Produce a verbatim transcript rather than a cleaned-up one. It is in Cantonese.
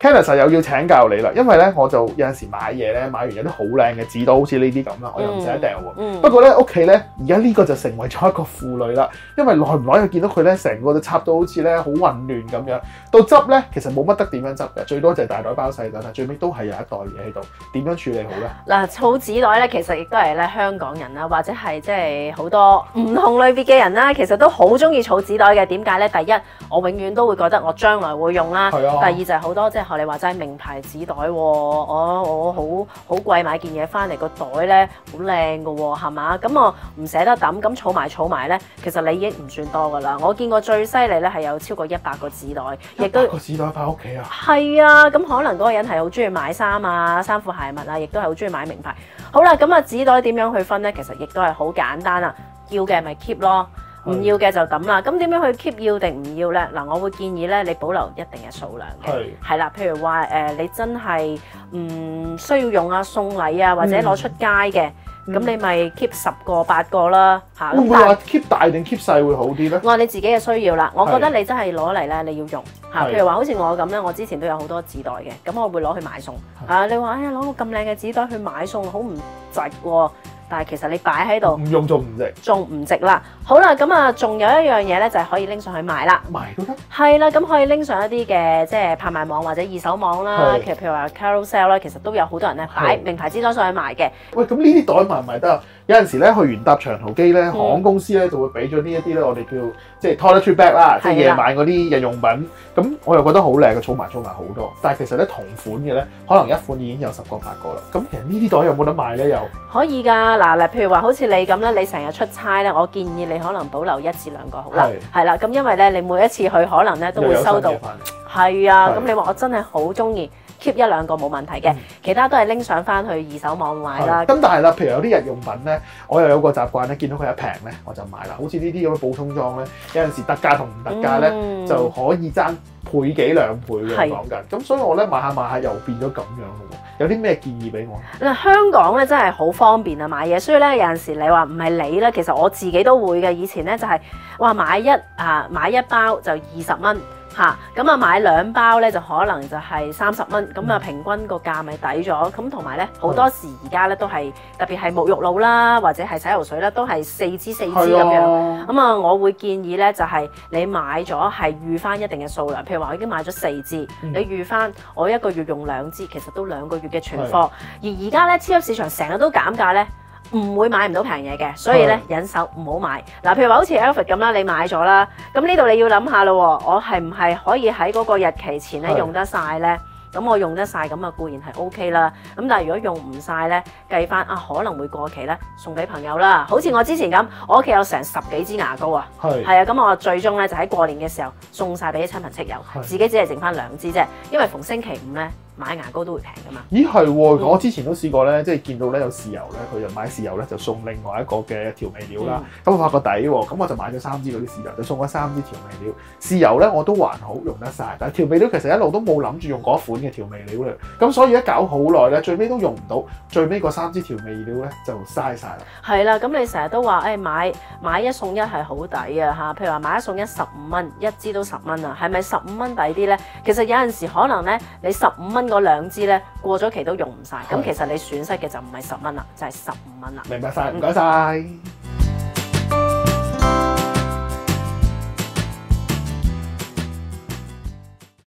Kenneth 又要請教你啦，因為咧我就有陣時買嘢咧，買完有啲好靚嘅紙袋，好似呢啲咁啦，我又唔捨得掉喎。 嗯、 不過咧屋企咧而家呢個就成為咗一個負累啦，因為耐唔耐又見到佢咧成個都插到好似咧好混亂咁樣。到執咧其實冇乜得點樣執嘅，最多就係大袋包細袋，但最尾都係有一袋嘢喺度，點樣處理好咧？ 嗱，儲紙袋咧其實亦都係咧香港人啦，或者係即係好多唔同類別嘅人啦，其實都好中意儲紙袋嘅。點解咧？第一，我永遠都會覺得我將來會用啦。係啊。第二就係好多即係學你話齋名牌紙袋喎，我我好好貴買件嘢翻嚟個袋咧好靚㗎喎，係嘛？咁我唔捨得抌，咁儲埋儲埋咧，其實你已經唔算多㗎啦。我見過最犀利咧係有超過一百個紙袋，亦都個紙袋翻屋企啊。 係啊，咁可能嗰個人係好中意買衫啊、衫褲鞋襪啊，亦都係好中意買名牌。好啦，咁啊紙袋點樣去分咧？其實亦都係好簡單啊，要嘅咪 keep 咯。唔要嘅就抌啦，咁點樣去 keep 要定唔要咧？嗱，我會建議咧，你保留一定嘅數量嘅，係啦，譬如話誒、呃，你真係唔需要用啊，送禮啊，或者攞出街嘅，咁、嗯、你咪 keep 十個八個啦嚇。 會唔會話 keep 大定 keep 細會好啲咧？ 我話你自己嘅需要啦，我覺得你真係攞嚟咧，你要用嚇。譬如話好似我咁咧，我之前都有好多紙袋嘅，咁我會攞去買餸啊。你話哎呀，攞個咁靚嘅紙袋去買餸，好唔值喎。但係其實你擺喺度， 唔用仲唔值， 仲唔值啦。好啦，咁啊，仲有一樣嘢咧，就係可以拎上去賣啦。 賣都得。係啦，咁可以拎上一啲嘅即係拍賣網或者二手網啦。其實譬如話 Carousell 啦，其實都有好多人咧擺名牌紙袋上去賣嘅。 喂，咁呢啲袋賣唔賣得啊？有陣時咧去完搭長途機咧，航空公司咧就會俾咗呢一啲咧，我哋叫即係 toiletry bag 啦，即係夜晚嗰啲日用品。咁我又覺得好靚嘅，儲埋儲埋好多。但係其實咧同款嘅咧，可能一款已經有十個八個啦。咁其實呢啲袋有冇得賣咧？又可以㗎。嗱嗱，譬如話好似你咁咧，你成日出差咧，我建議你可能保留一至兩個好啦。係啦，咁因為咧，你每一次去可能咧都會收到。係啊，咁你話我真係好中意 keep 一兩個冇問題嘅，嗯、其他都係拎上翻去二手網買啦。 咁但係啦，譬如有啲日用品咧，我又有個習慣咧，見到佢一平咧，我就買啦。好似呢啲咁嘅補充裝咧，有陣時特價同唔特價咧，嗯、就可以爭倍幾兩倍嘅講緊。咁所以我咧買下買下又變咗咁樣咯。有啲咩建議俾我？ 嗱，香港咧真係好方便啊買嘢，所以咧有陣時你話唔係你咧，其實我自己都會嘅。以前咧就係、是、哇買一啊買一包就二十蚊。嚇，咁啊買兩包咧就可能就係三十蚊，咁啊平均個價咪抵咗。咁同埋咧好多時而家咧都係特別係沐浴露啦，或者係洗頭水啦，都係四支四支咁樣。咁啊，我會建議咧就係你買咗係預翻一定嘅數量，譬如話我已經買咗四支，嗯、你預翻我一個月用兩支，其實都兩個月嘅存貨。而而家咧超級市場成日都減價咧。唔會買唔到平嘢嘅，所以咧忍手唔好買。嗱，譬如話好似 Alfred 咁啦，你買咗啦，咁呢度你要諗下咯，我係唔係可以喺嗰個日期前咧用得晒咧？咁我用得晒咁啊固然係 OK 啦。咁但係如果用唔晒咧，計翻啊可能會過期咧，送俾朋友啦。好似我之前咁，我屋企有成十幾支牙膏啊，係係啊，咁我最終咧就喺過年嘅時候送晒俾啲親朋戚友，自己只係剩翻兩支啫，因為逢星期五咧。買牙膏都會平㗎嘛？咦係喎，我之前都試過咧，即係見到咧有豉油咧，佢就買豉油咧就送另外一個嘅調味料啦。咁、嗯、我發覺抵喎，咁我就買咗三支嗰啲豉油，就送咗三支調味料。豉油咧我都還好用得晒，但係調味料其實一路都冇諗住用嗰款嘅調味料嚟，咁所以一搞好耐咧，最尾都用唔到，最尾嗰三支調味料咧就嘥晒啦。係啦，咁你成日都話誒、哎、買買一送一係好抵啊嚇，譬如話買一送一十五蚊，一支都十蚊啊，係咪十五蚊抵啲咧？其實有陣時可能咧，你十五蚊嗰兩支咧過咗期都用唔晒，咁其實你損失嘅就唔係十蚊啦，就係十五蚊啦。 明白晒，唔該晒。